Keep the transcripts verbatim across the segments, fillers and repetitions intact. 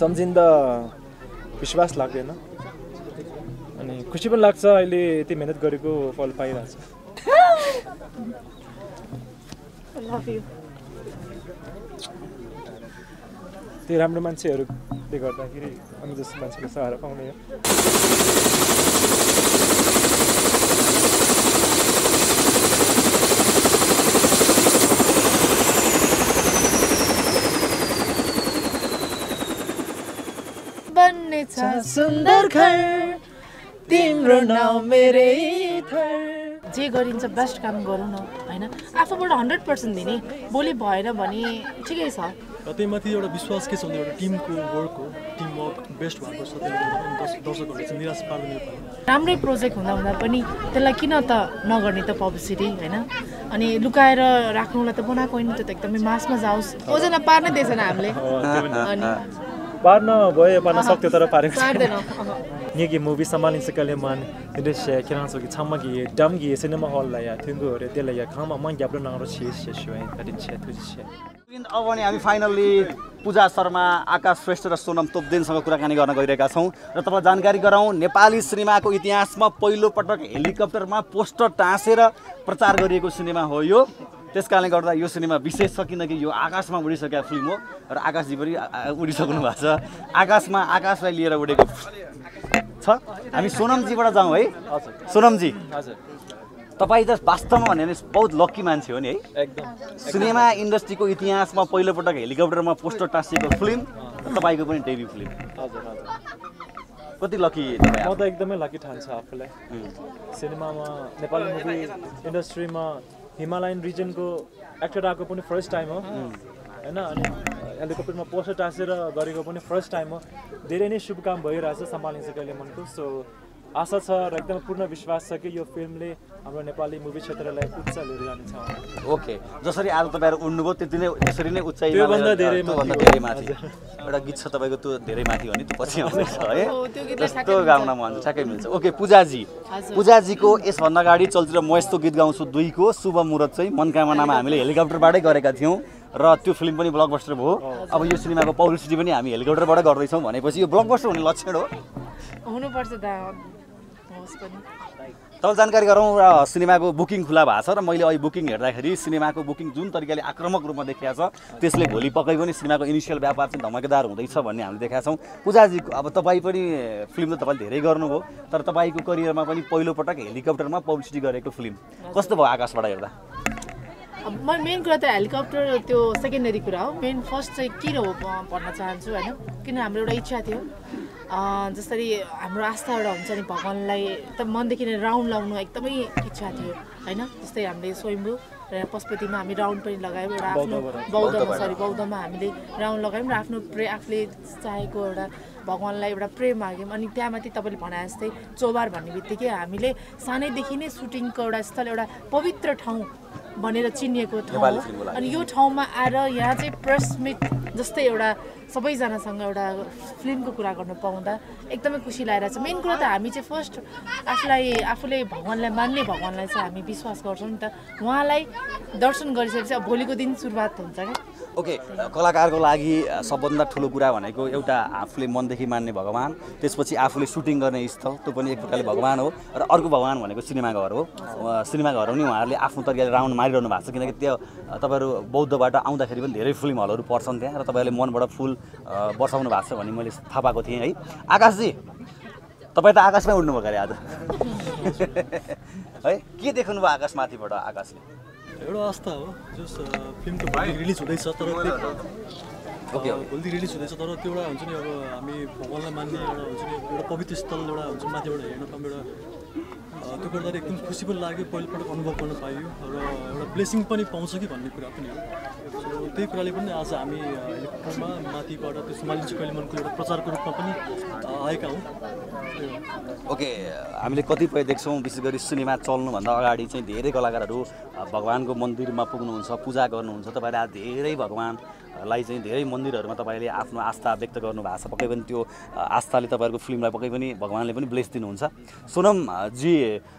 सम्झिँदा विश्वास लाग्दैन अनि खुसी पनि लाग्छ अहिले यति मेहनत गरेको फल पाइरहेछ त्यो राम्रो मान्छेहरूले गर्दाखेरि अनि जस्तो मान्छेको सहारा पाउने हो बन्ने छ सुन्दर घर तिम्रो नाउँ मेरै थर जे गरिन्छ बेस्ट काम गरौँ न हैन आफूबाट हन्ड्रेड पर्सेन्ट दिने भोलि भएन भने ठिकै छ त्यही माथि एउटा विश्वास के छ भने एउटा टिमको वर्क हो टिम वर्क बेस्ट भएको छ दर्शकहरूले चाहिँ निराश पार्दैन राम्रै प्रोजेक्ट हुँदा हुँदा पनि त्यसलाई किन त नगर्ने त पब्लिसिटी हैन अनि लुकाएर राख्नुलाई त बनाएको होइन त्यो त एकदमै मासमा जाओस् ओजना पार्नै दिएछन् हामीले अनि पार्न भयो पार्न सक्थ्यो तर पारेको 얘기 무비 사만인 색깔에만 이렇게 그냥 저기 참마기 담기 시네마 홀라야 튕고래 될라야 가마만 잡으러 나로 시시시에 다른 체 투지 अब भने हामी फाइनली पूजा शर्मा आकाश श्रेष्ठ र सोनम तोप्देनसँग कुराकानी गर्न गइरहेका छौं र तपाईलाई जानकारी गराउँ नेपाली सिनेमाको इतिहासमा पहिलो पटक हेलिकप्टरमा पोस्टर टाँसेर प्रचार गरिएको सिनेमा हो यो त्यसकारणले गर्दा यो सिनेमा विशेष छ किनकि यो आकाशमा उडिसकेको फिल्म हो र आकाशजी पनि उडिसक्नु भएको छ आकाशमा आकाशलाई लिएर उडेको छ हामी सोनमजीबाट जाउँ है हजुर सोनमजी हजुर तपाईं त वास्तवमा भने बहुत लकी मान्छे हो नि है एकदम सिनेमा इन्डस्ट्रीको इतिहासमा पहिलो पटक हेलिकप्टरमा पोस्टर टाँसिएको फिल्म तपाईको पनि डेब्यु फिल्म हजुर हजुर कति लकी तपाईँ म त एकदमै लकी ठान्छु आफूलाई सिनेमामा नेपाली मुभी इन्डस्ट्रीमा हिमालयन रिजनको एक्टर आएको पनि फर्स्ट टाइम हो हैन अनि हेलिकप्टरमा पोस्टर टाँसेर गरेको पनि फर्स्ट टाइम हो धेरै नै शुभ काम भइरहेछ सम्हालिन्छ कहिले मनको सो आशा छ र एकदम पूर्ण विश्वास छ कि यो फिल्मले हाम्रो नेपाली मुभी क्षेत्रलाई उच्च लिएर जानेछ ओके जसरी आज तपाईहरु उड्नुभयो त्यति नै त्यसरी नै उच्चाइ त्यो भन्दा धेरै भन्दा धेरै माथि एउटा गीत छ तपाईको त्यो धेरै माथि हो नि त्यो पछि आउँछ है त्यस्तो गाउन मन ठ्याक्कै मिल्छ ओके पूजाजी पूजाजीको यस भन्दा अगाडि चलचित्र म यस्तो गीत गाउँछु दुई को शुभ मुहूर्त चाहिँ मनकामनामा हामीले हेलिकप्टरबाटै गरेका थियौं र त्यो फिल्म पनि ब्लकबस्टर भयो अब यो सिनेमाको पब्लिसिटी पनि हामी हेलिकप्टरबाट गर्दै छौं भनेपछि यो ब्लकबस्टर हुने लक्षण हो हुनु पर्छ त होस् पनि तपाईलाई जानकारी गरौँ र सिनेमाको बुकिङ खुला भएको छ र मैले अहिले बुकिङ हेर्दाखेरि सिनेमाको बुकिङ जुन तरिकाले आक्रामक रूपमा देखिएको छ त्यसले भोलि पक्कै पनि सिनेमाको इनिसियल व्यापार चाहिँ धमाकेदार हुँदैछ भन्ने हामीले देखाएको छौँ पूजाजीको अब तपाईँ पनि फिल्म त तपाईँले धेरै गर्नुभयो तर तपाईँको करियरमा पनि पहिलोपटक हेलिकप्टरमा पब्लिसिटी गरेको फिल्म कस्तो भयो आकाशबाट हेर्दा म मेन कुरा त हेलिकप्टर त्यो सेकेन्डरी कुरा हो मेन फर्स्ट चाहिँ किन हो भन्न चाहन्छु होइन किन हाम्रो एउटा इच्छा थियो जसरी हाम्रो आस्था एउटा हुन्छ नि भगवान्लाई त मनदेखि नै राउन्ड लाउनु एकदमै इच्छा थियो होइन जस्तै हामीले स्वयम्भू र पशुपतिमा हामी राउन्ड पनि लगायौँ एउटा आफ्नो बौद्धमा सरी बौद्धमा हामीले राउन्ड लगायौँ र आफ्नो प्रे आफूले चाहेको एउटा भगवान्लाई एउटा प्रेम माग्यौँ अनि त्यहाँमाथि तपाईँले भने जस्तै चौबार भन्ने बित्तिकै हामीले सानैदेखि नै सुटिङको एउटा स्थल एउटा पवित्र ठाउँ भनेर चिनिएको ठाउँ अनि यो ठाउँमा आएर यहाँ चाहिँ प्रेस मिट जस्तै एउटा सबैजनासँग एउटा फिल्मको कुरा गर्न पाउँदा एकदमै खुसी लागेको छ मेन कुरा त हामी चाहिँ फर्स्ट आफूलाई आफूले भगवान्लाई मान्ने भगवान्लाई चाहिँ हामी विश्वास गर्छौँ नि त उहाँलाई दर्शन गरिसकेपछि अब भोलिको दिन सुरुवात हुन्छ क्या ओके कलाकारको लागि सबभन्दा ठुलो कुरा भनेको एउटा आफूले मनदेखि मान्ने भगवान त्यसपछि आफूले सुटिङ गर्ने स्थल त्यो पनि एक प्रकारले भगवान हो र अर्को भगवान भनेको सिनेमाघर हो सिनेमाघर पनि उहाँहरूले आफ्नो तरिकाले राउन्ड मारिरहनु भएको छ किनकि त्यो तपाईँहरू बौद्धबाट आउँदाखेरि पनि धेरै फिल्म हलहरू पर्छन् त्यहाँ र तपाईँहरूले मनबाट फुल बसाउनु भएको छ भन्ने मैले थाहा पाएको थिएँ है आकाशजी तपाईँ त आकाशमै उड्नुभयो अरे आज है के देख्नुभयो आकाशमाथिबाट आकाशले एउटा आस्था हो जस फिल्म त भोलि रिलिज हुँदैछ तर ओके भोलि रिलिज हुँदैछ तर त्यो एउटा हुन्छ नि अब हामी भगवान्लाई मान्ने एउटा हुन्छ नि एउटा पवित्र स्थल एउटा हुन्छ माथिबाट हेर्न पाउँ एउटा त्यो गर्दाखेरि एकदम खुसी पनि लाग्यो पहिलोपटक अनुभव गर्न पाइयो र एउटा ब्लेसिङ पनि पाउँछ कि भन्ने कुरा पनि हो सो त्यही कुराले पनि आज हामी हेलिकप्टरमा माथिबाट त्यो सम्हालिन्छ कहिले मनको एउटा प्रचारको रूपमा पनि आएका हौँ ओके हामीले कतिपय देख्छौँ विशेष गरी सिनेमा चल्नुभन्दा अगाडि चाहिँ धेरै कलाकारहरू भगवानको मन्दिरमा पुग्नुहुन्छ पूजा गर्नुहुन्छ तपाईँले आज धेरै भगवानलाई चाहिँ धेरै मन्दिरहरूमा तपाईँले आफ्नो आस्था व्यक्त गर्नुभएको छ पक्कै पनि त्यो आस्थाले तपाईँहरूको फिल्मलाई पक्कै पनि भगवानले पनि ब्लेस दिनुहुन्छ सोनमजी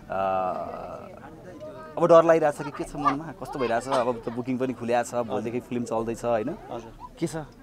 अब डर लागिरहेछ कि के छ मनमा कस्तो भइरहेछ अब त बुकिङ पनि खुलिएको छ भोलिदेखि फिल्म चल्दैछ होइन के छ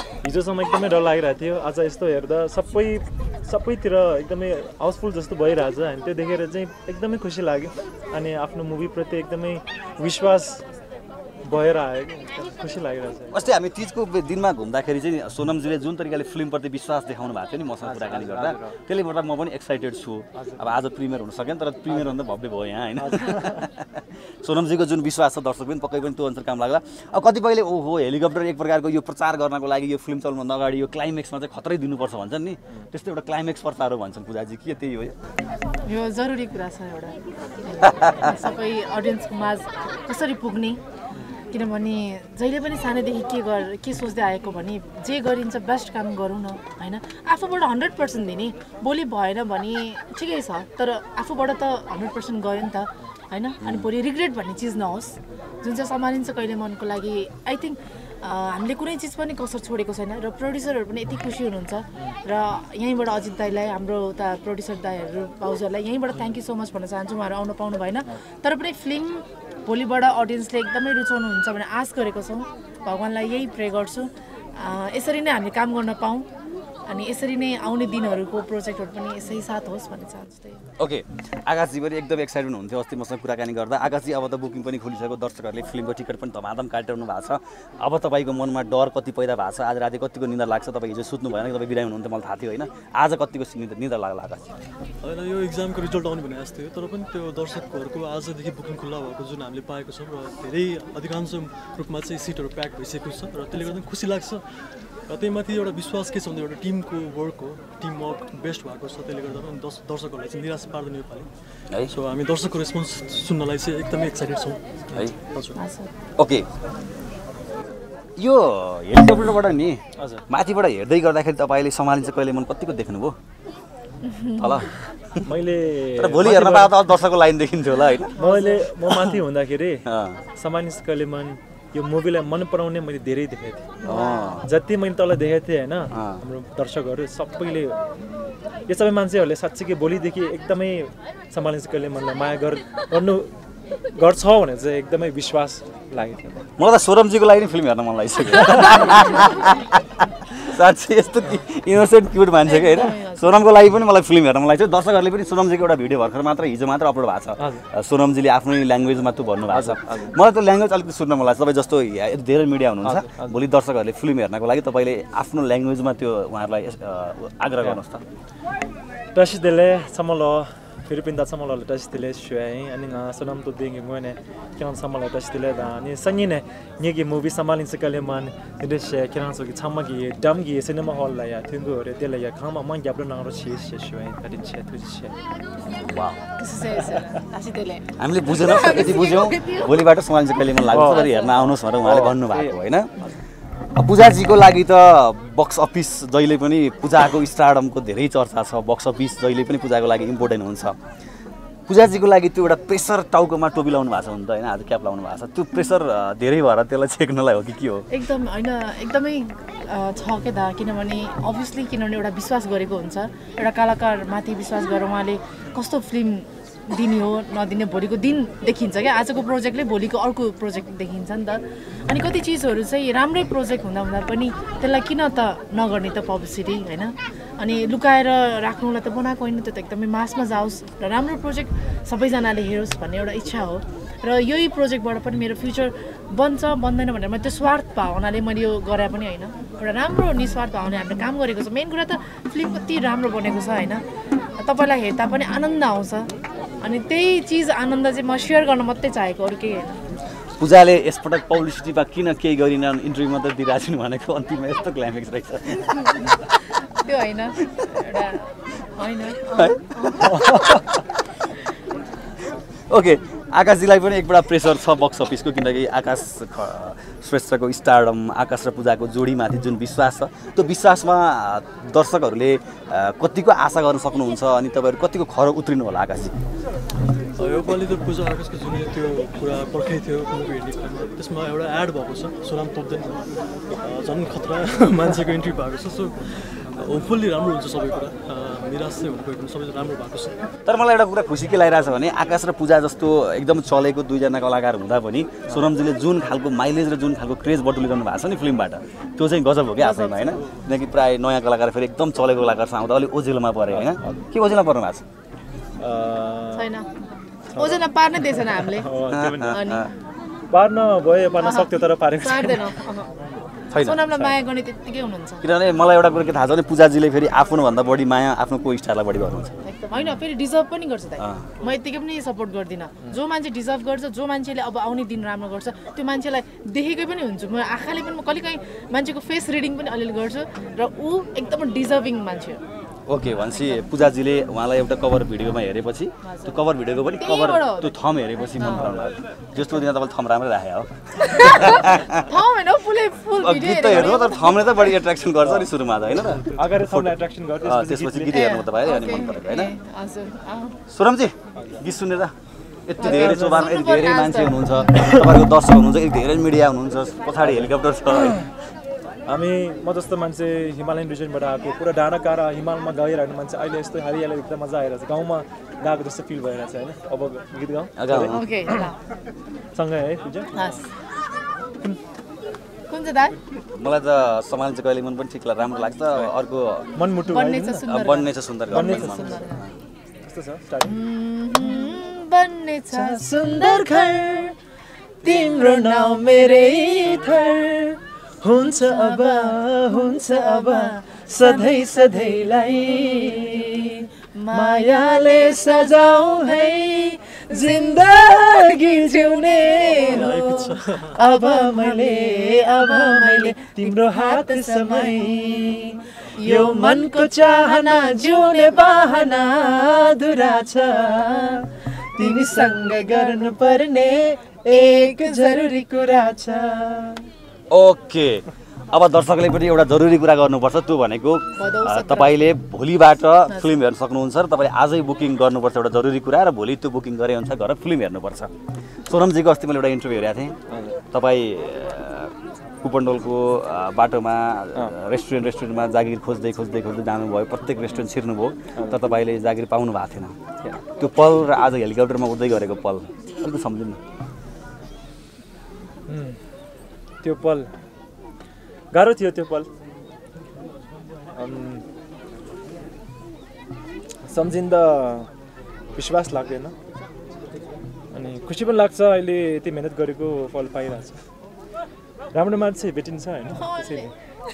हिजोसम्म एकदमै डर लागिरहेको थियो आज यस्तो हेर्दा सबै सबैतिर एकदमै हाउसफुल जस्तो भइरहेछ अनि त्यो देखेर चाहिँ एकदमै खुसी लाग्यो अनि आफ्नो मुभीप्रति एकदमै विश्वास भएर आयो खुसी लागिरहेछ अस्ति हामी तिजको दिनमा घुम्दाखेरि चाहिँ सोनमजीले जुन तरिकाले फिल्मप्रति विश्वास देखाउनु भएको थियो नि मसँग कुराकानी गर्दा त्यसले गर्दा म पनि एक्साइटेड छु अब आज प्रिमियर हुन सकेन तर प्रिमियर भन्दा भव्य भयो यहाँ होइन सोनमजीको जुन विश्वास छ दर्शक पनि पक्कै पनि त्यो अनुसार काम लाग्ला अब कतिपयले ओहो हेलिकप्टर एक प्रकारको यो प्रचार गर्नको लागि यो फिल्म चल्नुभन्दा अगाडि यो क्लाइमेक्समा चाहिँ खतरै दिनुपर्छ भन्छन् नि त्यस्तो एउटा क्लाइमेक्स प्रचार हो भन्छन् पूजाजी के त्यही हो यो जरुरी कुरा छ एउटा सबै अडियन्सको माझ कसरी पुग्ने किनभने जहिले पनि सानैदेखि के गर के सोच्दै आएको भने जे गरिन्छ बेस्ट काम गरौँ न होइन आफूबाट हन्ड्रेड पर्सेन्ट दिने भोलि भएन भने ठिकै छ तर आफूबाट त हन्ड्रेड पर्सेन्ट गयो नि त होइन अनि भोलि रिग्रेट भन्ने चिज नहोस् जुन चाहिँ सम्हालिन्छ कहिले मनको लागि आई थिङ्क हामीले कुनै चिज पनि कसर छोडेको छैन र प्रड्युसरहरू पनि यति खुसी हुनुहुन्छ र यहीँबाट अजित दाईलाई हाम्रो उता प्रड्युसर दाईहरू भाउजूहरूलाई यहीँबाट थ्याङ्क यू सो मच भन्न चाहन्छु उहाँहरू आउनु पाउनु भएन तर पनि फिल्म भोलिबाट अडियन्सले एकदमै रुचाउनुहुन्छ भने आश गरेको छौँ भगवान्लाई यही प्रे गर्छु यसरी नै हामीले काम गर्न पाऊँ अनि यसरी नै आउने दिनहरूको प्रोजेक्टहरू पनि यसै साथ होस् भन्ने चाहन्छु त्यही ओके आकाशजी पनि एकदम एक्साइटेड हुनुहुन्थ्यो अस्ति मसँग कुराकानी गर्दा आकाशजी अब त बुकिङ पनि खोलिसक्यो दर्शकहरूले फिल्मको टिकट पनि धमाधम काटिरहनु भएको छ अब तपाईँको मनमा डर कति पैदा भएको छ आज राति कतिको निद्रा लाग्छ तपाईँ हिजो सुत्नु भएन तपाईँ बिरामी हुनुहुन्थ्यो मलाई थाहा थियो होइन आज कतिको निद्रा लाग्ला आकाशजी होइन यो इक्जामको रिजल्ट आउने भने जस्तो थियो तर पनि त्यो दर्शकहरूको आजदेखि बुकिङ खुल्ला भएको जुन हामीले पाएको छौँ र धेरै अधिकांश रूपमा चाहिँ सिटहरू प्याक भइसकेको छ र त्यसले गर्दा खुसी लाग्छ र त्यही माथि एउटा विश्वास के छ भने एउटा टिमको वर्क हो टिम वर्क बेस्ट भएको छ त्यसले गर्दा पनि दर्श दर्शकहरूलाई चाहिँ निराश पार्दैन योपालि है सो हामी दर्शकको रेस्पोन्स सुन्नलाई चाहिँ एकदमै एक्साइटेड छौँ है हजुर ओके यो हेलिकप्टरबाट नि हजुर माथिबाट हेर्दै गर्दाखेरि तपाईँले सम्हालिन्छ कहिले मन कतिको देख्नुभयो ल मैले तर भोलि हेर्न पाउँदा दर्शकको लाइन देखिन्थ्यो होला होइन मैले म माथि हुँदाखेरि सम्हालिन्छ कहिले मन यो मुभीलाई मन पराउने मैले धेरै देखेको थिएँ जति मैले तल देखेको थिएँ होइन हाम्रो दर्शकहरू सबैले यो सबै मान्छेहरूले साँच्चीकै भोलिदेखि एकदमै सम्हालिन्छ कहिले मनलाई माया गर गर्नु गर्छ भने चाहिँ एकदमै विश्वास लागेको थियो मलाई त सोनमजीको लागि नि फिल्म हेर्न मन लागिसक्यो साँच्चै यस्तो इनोसेन्ट क्युट मान्छे क्या होइन सोनमको लागि पनि मलाई फिल्म हेर्न मन लाग्छ दर्शकहरूले पनि सोनमजीको एउटा भिडियो भर्खर मात्र हिजो मात्र अपलोड भएको छ सोनमजीले आफ्नै ल्याङ्ग्वेजमा त्यो भन्नुभएको छ मलाई त्यो ल्याङ्ग्वेज अलिकति सुन्न मन लाग्छ तपाईँ जस्तो धेरै मिडिया हुनुहुन्छ भोलि दर्शकहरूले फिल्म हेर्नको लागि तपाईँले आफ्नो ल्याङ्ग्वेजमा त्यो उहाँहरूलाई आग्रह गर्नुहोस् त Tashdele samalo Philippine dat samalo tashdele shuai ani nga sonam to ding ngone kyan samalo tashdele da ni sangine nyegi movie samalin sekale man ide she kyan so ki chamagi damgi cinema hall la ya thungu re tele ya khama man gyaplo na ro she she shuai kadin she tu she wow त्यसै छ tashdele हामीले बुझेन यति बुझ्यौ भोलिबाट सामालिन sekale man लाग्छ तर हेर्न आउनुस् भनेर उहाँले भन्नु भएको हैन पूजाजीको लागि त बक्स अफिस जहिले पनि पूजाको स्टारडमको धेरै चर्चा छ बक्स अफिस जहिले पनि पूजाको लागि इम्पोर्टेन्ट हुन्छ पूजाजीको लागि त्यो एउटा प्रेसर टाउकोमा टोपी लाउनु भएको छ हुन्छ हैन आज क्याप लाउनु भएको छ त्यो प्रेसर धेरै भएर त्यसलाई चेक्नलाई हो कि के हो एकदम हैन एकदमै छ के दा किनभने अभियसली किनभने एउटा विश्वास गरेको हुन्छ एउटा कलाकार माथि विश्वास गरेर उहाँले कस्तो फिल्म दिने हो नदिने भोलिको दिन देखिन्छ क्या आजको प्रोजेक्टले भोलिको अर्को प्रोजेक्ट देखिन्छ नि त अनि कति चिजहरू चाहिँ राम्रै प्रोजेक्ट हुँदा हुँदा पनि त्यसलाई किन त नगर्ने त पब्लिसिटी हैन अनि लुकाएर राख्नुलाई त बनाएको होइन त्यो त एकदमै मासमा जाओस् र राम्रो प्रोजेक्ट सबैजनाले हेरोस् भन्ने एउटा इच्छा हो र यही प्रोजेक्टबाट पनि मेरो फ्युचर बन्छ बन्दैन भनेर मैले त्यो स्वार्थ भावनाले मैले यो गरे पनि होइन एउटा राम्रो निस्वार्थ भावनाले हामीले काम गरेको छ मेन कुरा त फिल्म कति राम्रो बनेको छ होइन तपाईँलाई हेर्दा पनि आनन्द आउँछ अनि त्यही चिज आनन्द चाहिँ म सेयर गर्न मात्रै चाहेको अरू केही होइन पूजाले यसपटक पब्लिसिटीमा किन केही गरिन इन्टरभ्यू मात्रै दिइरहेछन् भनेको अन्तिममा यस्तो क्लाइमेक्स रहेछ त्यो होइन एउटा होइन ओके आकाशजीलाई पनि एकपल्ट प्रेसर छ बक्स अफिसको किनकि आकाश श्रेष्ठको स्टारडम आकाश र पूजाको जोडीमाथि जुन विश्वास छ त्यो विश्वासमा दर्शकहरूले कतिको आशा गर्न सक्नुहुन्छ अनि तपाईँहरू कतिको खर उत्रिनु होला आकाशजी योपालि त पूजा आकाशको जुन त्यो कुरा पर्खाइ थियो मुभी हेर्ने त्यसमा एउटा एड भएको छ सोनाम तोप्देन झन् खतरा मान्छेको इन्ट्री भएको छ सो होपफुल्ली राम्रो हुन्छ सबै कुरा निराश चाहिँ हुनु गएको सबै राम्रो भएको छ। तर मलाई एउटा कुरा खुसी के लागिरहेछ भने आकाश र पूजा जस्तो एकदम चलेको दुईजना कलाकार हुँदा पनि सोनमजीले जुन खालको माइलेज र जुन खालको क्रेज बटुलिरहनु भएको छ नि फिल्मबाट त्यो चाहिँ गजब हो क्या आफैमा होइन। किनकि प्राय नयाँ कलाकार फेरि एकदम चलेको कलाकारसँग आउँदा अलिक ओझेलोमा पऱ्यो होइन। के ओझेलोमा पर्नु भएको छ? छैन ओजना पार्नै दिएछन् हामीले पार्न भयो पार्न सक्थ्यो तर पारेको पार्दैन। सोनमलाई माया गर्ने त्यतिकै हुनुहुन्छ। किनभने मलाई एउटा कुरा के थाहा छ भने पूजाजीले फेरि आफ्नोभन्दा बढी माया आफ्नो को स्टारलाई बढी गर्नुहुन्छ। एकदम होइन फेरि डिजर्भ पनि गर्छ त। म यतिकै पनि सपोर्ट गर्दिनँ। जो मान्छे डिजर्भ गर्छ जो मान्छेले अब आउने दिन राम्रो गर्छ त्यो मान्छेलाई देखेकै पनि हुन्छु म आँखाले पनि म कहिलेकाहीँ मान्छेको फेस रिडिङ पनि अलिअलि गर्छु र ऊ एकदम डिजर्भिङ मान्छे हो। ओके भनेपछि पूजाजीले उहाँलाई एउटा कभर भिडियोमा हेरेपछि त्यो कभर भिडियोको पनि कभर त्यो थम हेरेपछि मन पराउनु भयो। जस्तो दिन तपाईँले थम राम्रै राखे हो गीत त हेर्नु तर थमले त बढी एट्र्याक्सन गर्छ नि सुरुमा त होइन र अगाडि थमले एट्र्याक्सन गर्छ त्यसपछि गीत हेर्नु तपाईँले अनि मन परेको होइन। सोनमजी गीत सुनेर यति धेरै चोबारमा यति धेरै मान्छे हुनुहुन्छ तपाईँको दर्शक हुनुहुन्छ यति धेरै मिडिया हुनुहुन्छ पछाडि हेलिकप्टर छ। हामी म जस्तो मान्छे हिमालयन रिजनबाट आएको पुरा डाँडा काँडा हिमालमा गइरहेको मान्छे अहिले यस्तो हरियाली देख्दा मजा आइरहेछ गाउँमा गएको जस्तो फिल भइरहेछ होइन। अब गीत गाउँ सँगै है पूजा। कुन चाहिँ दाइ? मलाई त समाल चाहिँ कहिले मन पनि ठिक राम्रो लाग्छ। अर्को मनमुटु बन्ने छ सुन्दर बन्ने छ सुन्दर कस्तो छ स्टार्टिङ? बन्ने छ सुन्दर घर तिम्रो नाउँ मेरै थर हुन्छ अब हुन्छ अब सधैँ सधैँलाई मायाले सजाऊ है जिन्दगी जिउने अब मैले अब मैले तिम्रो हात समय यो मनको चाहना जिउने बहाना अधुरा छ तिमीसँग गर्नुपर्ने एक जरुरी कुरा छ। ओके अब दर्शकले पनि एउटा जरुरी कुरा गर्नुपर्छ त्यो भनेको तपाईँले भोलिबाट फिल्म हेर्न सक्नुहुन्छ र तपाईँले आजै बुकिङ गर्नुपर्छ एउटा जरुरी कुरा र भोलि त्यो बुकिङ गरे अनुसार गएर फिल्म हेर्नुपर्छ। सोनमजीको अस्ति मैले एउटा इन्टरभ्यू हेरेको थिएँ तपाईँ कुपन्डोलको बाटोमा रेस्टुरेन्ट रेस्टुरेन्टमा जागिर खोज्दै खोज्दै खोज्दै जानुभयो प्रत्येक रेस्टुरेन्ट छिर्नुभयो तर तपाईँले जागिर पाउनु भएको थिएन। त्यो पल र आज हेलिकप्टरमा उड्दै गरेको पल अलिकति सम्झिनु। त्यो पल गाह्रो थियो त्यो पल सम्झिँदा विश्वास लाग्दैन अनि खुसी पनि लाग्छ अहिले यति मेहनत गरेको फल पाइरहेछ। राम्रो मान्छे भेटिन्छ होइन त्यसैले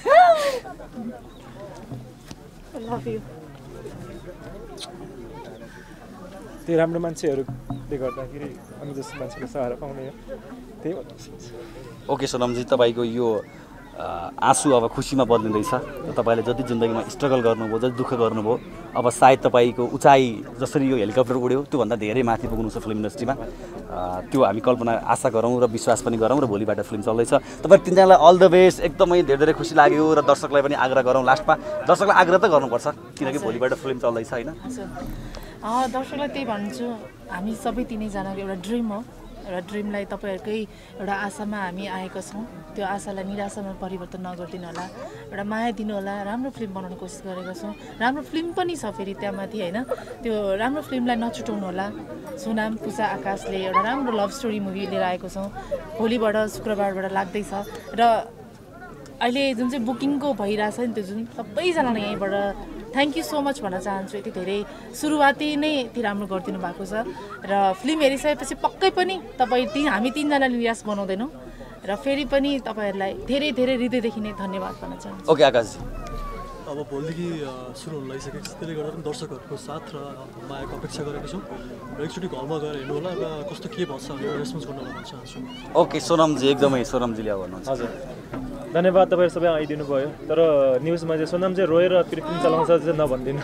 त्यो राम्रो मान्छेहरूले गर्दाखेरि हामी जस्तो मान्छेको सहारा पाउने हो त्यही भन्न। ओके सोनमजी तपाईँको यो आँसु अब खुसीमा बदलिँदैछ तपाईँले जति जिन्दगीमा स्ट्रगल गर्नुभयो जति दुःख गर्नुभयो अब सायद तपाईँको उचाइ जसरी यो हेलिकप्टर उड्यो त्योभन्दा धेरै माथि पुग्नु छ फिल्म इन्डस्ट्रीमा त्यो हामी कल्पना आशा गरौँ र विश्वास पनि गरौँ र भोलिबाट फिल्म चल्दैछ। तपाईँ तिनजनालाई अल द बेस्ट एकदमै धेरै धेरै खुसी लाग्यो र दर्शकलाई पनि आग्रह गरौँ लास्टमा दर्शकलाई आग्रह त गर्नुपर्छ किनकि भोलिबाट फिल्म चल्दैछ होइन। दर्शकलाई त्यही भन्छु हामी सबै तिनैजनाको एउटा ड्रिम हो एउटा ड्रिमलाई तपाईँहरूकै एउटा आशामा हामी आएका छौँ त्यो आशालाई निराशामा परिवर्तन नगरिदिनु होला एउटा माया दिनु होला राम्रो फिल्म बनाउने कोसिस गरेका छौँ राम्रो फिल्म पनि छ फेरि त्यहाँ माथि होइन त्यो राम्रो फिल्मलाई नछुटाउनु होला। सोनाम पूजा आकाशले एउटा राम्रो लभ स्टोरी मुभी लिएर आएको छौँ भोलिबाट शुक्रबारबाट लाग्दैछ र अहिले जुन चाहिँ बुकिङको भइरहेछ नि त्यो जुन सबैजनाले यहीँबाट थ्याङ्क यू सो मच भन्न चाहन्छु। यति धेरै सुरुवाती नै यति राम्रो गरिदिनु भएको छ र फिल्म हेरिसकेपछि पक्कै पनि तपाईँ तिन हामी तिनजनाले निराश बनाउँदैनौँ र फेरि पनि तपाईँहरूलाई धेरै धेरै हृदयदेखि नै धन्यवाद भन्न चाहन्छु। ओके आकाशजी अब भोलिदेखि सुरु हुन लागिसकेको छ त्यसले गर्दा पनि दर्शकहरूको साथ र मायाको अपेक्षा गरेको छौँ र एकचोटि घरमा गएर हेर्नु होला र कस्तो के भन्छ भनेर रेस्पोन्स गर्न भन्न चाहन्छु। ओके सोनमजी एकदमै सोनमजीले अब भन्नुहुन्छ। हजुर धन्यवाद तपाईँहरू सबै आइदिनु भयो तर न्युजमा चाहिँ सोनाम चाहिँ रोएर फेरि फिल्म चलाउँछ चाहिँ नभनिदिनु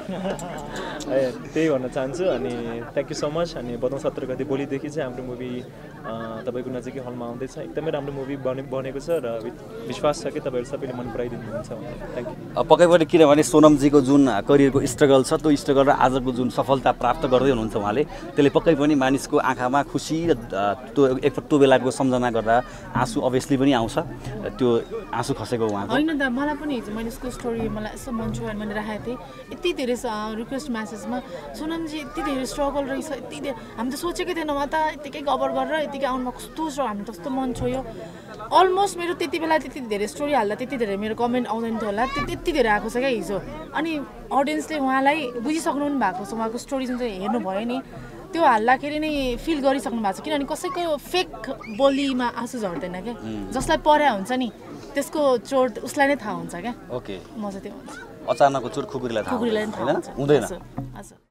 त्यही भन्न चाहन्छु अनि थ्याङ्क यू सो मच अनि भदौ सत्र गते भोलिदेखि चाहिँ हाम्रो मुभी तपाईँको नजिकै हलमा आउँदैछ एकदमै राम्रो मुभी बने बनेको छ र विश्वास छ कि तपाईँहरू सबैले मन पराइदिनुहुन्छ थ्याङ्क यू। पक्कै पनि किनभने सोनमजीको जुन करियरको स्ट्रगल छ त्यो स्ट्रगल र आजको जुन सफलता प्राप्त गर्दै हुनुहुन्छ उहाँले त्यसले पक्कै पनि मानिसको आँखामा खुसी र त्यो एक त्यो बेलाको सम्झना गर्दा आँसु अभियसली पनि आउँछ त्यो आँसु खसेको उहाँको? होइन त मलाई पनि हिजो मैले उसको स्टोरी मलाई यसो मन छोयो भने मैले राखेको थिएँ यति धेरै रिक्वेस्ट म्यासेजमा सोनमजी यति धेरै स्ट्रगल रहेछ यति धेरै हामी त सोचेकै थिएनौँ त यतिकै गबर गरेर यतिकै आउनुमा कस्तो छ हामी त कस्तो मन छोयो अलमोस्ट मेरो त्यति बेला त्यति धेरै स्टोरी हाल्दा त्यति धेरै मेरो कमेन्ट आउँदैन थियो होला त्यति धेरै आएको छ क्या हिजो अनि अडियन्सले उहाँलाई बुझिसक्नु पनि भएको छ उहाँको स्टोरी जुन चाहिँ हेर्नुभयो नि त्यो हाल्दाखेरि नै फिल गरिसक्नु भएको छ किनभने कसैको फेक बोलीमा आँसु झर्दैन क्या जसलाई पर्या हुन्छ नि त्यसको चोट उसलाई नै थाहा हुन्छ क्या ओके म चाहिँ त्यो भन्छु अचानकको चोट खुकुरीलाई थाहा खुकुरीलाई नै थाहा हुन्छ हुँदैन हजुर